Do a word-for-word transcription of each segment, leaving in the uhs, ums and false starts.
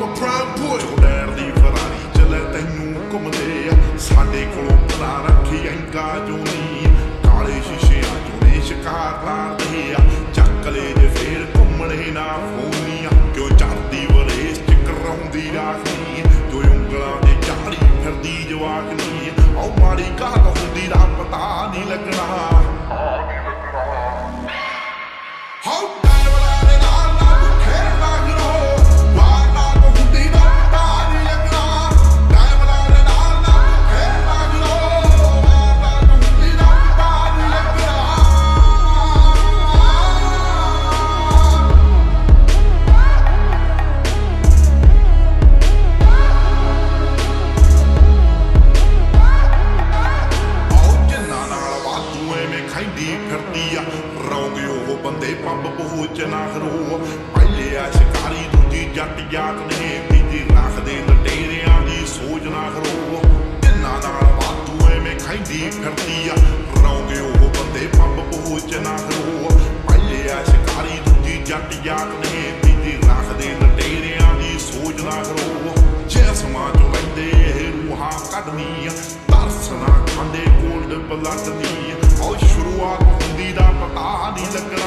proud boy ਡੈਰ ਦੀ Ferrari ਚਲੇ ਤੈਨੂੰ ਘੁੰਮਦੇ ਆ ਸਾਡੇ ਕੋਲੋਂ ਪਤਾ ਰੱਖੀ ਐਂਗਾ ਜੋ ਨੀ ਕਾਲੇ ਸ਼ੀਸ਼ਿਆਂ ਚੋਂ ਨੇ ਸ਼ਿਕਾਰ ਲਾਦੇ ਆ ਚੱਕ ਲੈ ਜੇ ਫੇਰ ਘੁੰਮਣੇ ਨਾ ਹੋਣੀਆਂ ਕਿਉਂ ਚੜਦੀ ਵਰੇਸ ਚ ਕਰਾਉਂਦੀ ਰਾਖੀ ਜੋ ਉਂਗਲਾਂ ਦੇ ਝਾੜੀ ਫਿਰਦੀ ਜਵਾਕਨੀ ਉਹ ਮਾੜੀ ਘਾਟ ਹੁੰਦੀ ਦਾ ਪਤਾ ਨਹੀਂ ਲੱਗਣਾ ਹਾਉ ਬੰਦੇ ਪੱਬ ਪਹੁੰਚ ਨਾ ਖਰੋ ਪਹਿਲੇ ਆ ਸ਼ਿਕਾਰੀ ਦੂਜੀ ਜੱਟ ਜਾਤ ਨੇ ਤੀਜੀ ਰੱਖਦੇ ਲਟੇਰਿਆਂ ਦੀ ਸੋਚ ਨਾ ਖਰੋ ਜਿੰਨਾ ਨਾਲ ਵਾਤੂ ਐਵੇਂ ਖਾਂਦੀ ਫਿਰਦੀ ਆ ਰੌਂਗੇ ਉਹ ਬੰਦੇ ਪੱਬ ਪਹੁੰਚ ਨਾ ਖਰੋ ਪਹਿਲੇ ਆ ਸ਼ਿਕਾਰੀ ਦੂਜੀ ਜੱਟ ਜਾਤ ਨੇ ਤੀਜੀ ਰੱਖਦੇ ਲਟੇਰਿਆਂ ਦੀ ਸੋਚ ਨਾ ਖਰੋ ਜਿਸਮਾਂ ਚੋਂ ਲੈਂਦੇ ਇਹ ਰੂਹਾਂ ਕੱਢਣੀਆਂ ਤਰਸ ਨਾ ਖਾਂਦੇ ਗੋਲਡ ਬਲੱਡ ਦੀ ਉਹ ਸ਼ੁਰੂਆਤ ਹੁੰਦੀ ਦਾ ਪਤਾ ਨਹੀਂ ਲੱਗਣਾ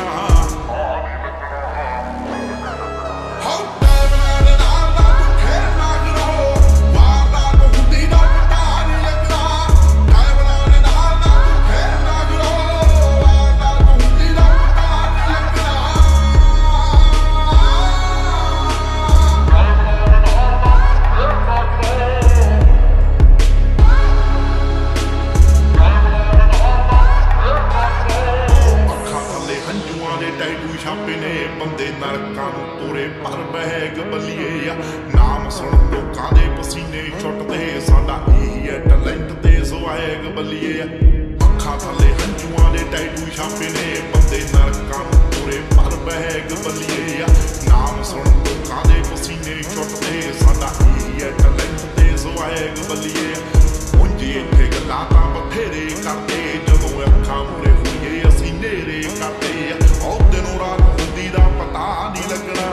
ਛਾਪੇ ਨੇ ਬੰਦੇ ਨਰਕਾਂ ਨੂੰ ਤੋਰੇ ਪਰ ਬਹਿਗ ਬੱਲੀਏ ਆ ਨਾਮ ਸੁਣ ਲੋਕਾਂ ਦੇ ਪਸੀਨੇ ਛੁੱਟਦੇ ਸਾਡਾ ਇਹੀ ਹੈ ਟੈਲੈਂਟ ਤੇ ਸਵੈਗ ਬੱਲੀਏ ਆ ਅੱਖਾਂ ਥੱਲੇ ਹੰਝੂਆਂ ਦੇ ਟੈਟੂ ਛਾਪੇ ਨੇ ਬੰਦੇ ਨਰਕਾਂ ਨੂੰ ਤੋਰੇ ਪਰ ਬਹਿਗ ਬੱਲੀਏ ਆ ਨਾਮ ਸੁਣ ਲੋਕਾਂ ਦੇ ਪਸੀਨੇ ਛੁੱਟਦੇ ਸਾਡਾ ਇਹੀ ਹੈ ਟੈਲੈਂਟ ਤੇ ਸਵੈਗ ਬੱਲੀਏ ਉਂਝ ਇੱਥੇ ਗੱਲਾਂ ਤਾਂ ਬਥੇਰੇ ਕਰਦੇ ਜਦੋਂ ਅੱਖਾਂ ਮੂਹਰੇ ਹੋਈਏ ਅਸੀਂ ਨੇਰੇ ਕਰਦੇ ਆ ਉਹ ਤੈਨੂੰ ਰਾਤ ਹੁੰਦੀ ਦਾ ਪਤਾ ਨਹੀਂ ਲੱਗਣਾ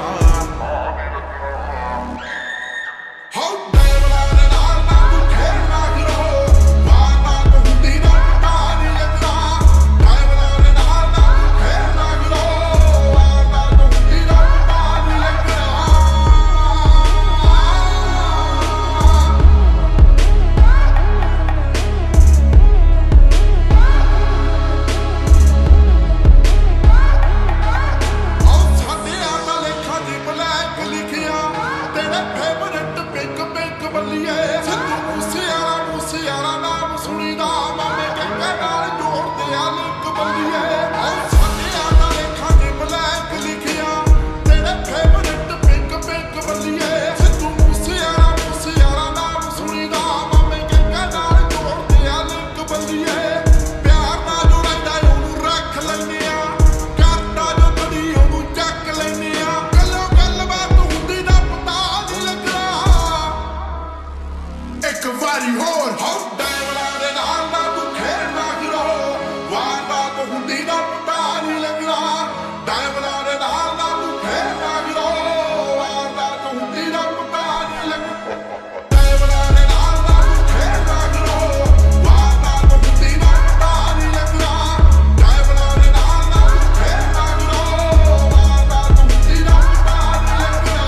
ਵਾਰੀ ਹੋਰ ਹੌ ਡਾਇਵਰਾਂ ਦੇ ਨਾਲ ਨਾ ਤੂੰ ਖੇਡਣਾ ਕਰੋ ਵਾਰਦਾਤ ਹੁੰਦੀ ਦਾ ਪਤਾ ਨਹੀਂ ਲੱਗਣਾ ਡਾਇਵਰਾਂ ਦੇ ਨਾਲ ਨਾ ਤੂੰ ਖੇਡਣਾ ਕਰੋ ਵਾਰਦਾਤ ਹੁੰਦੀ ਦਾ ਪਤਾ ਨਹੀਂ ਲੱਗਣਾ ਡਾਇਵਰਾਂ ਦੇ ਨਾਲ ਨਾ ਤੂੰ ਖੇਡਣਾ ਕਰੋ ਵਾਰਦਾਤ ਹੁੰਦੀ ਦਾ ਪਤਾ ਨਹੀਂ ਲੱਗਣਾ ਡਾਇਵਰਾਂ ਦੇ ਨਾਲ ਨਾ ਤੂੰ ਖੇਡਣਾ ਕਰੋ ਵਾਰਦਾਤ ਹੁੰਦੀ ਦਾ ਪਤਾ ਨਹੀਂ ਲੱਗਣਾ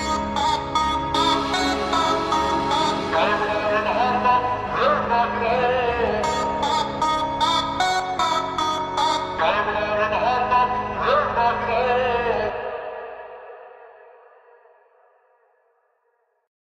I'm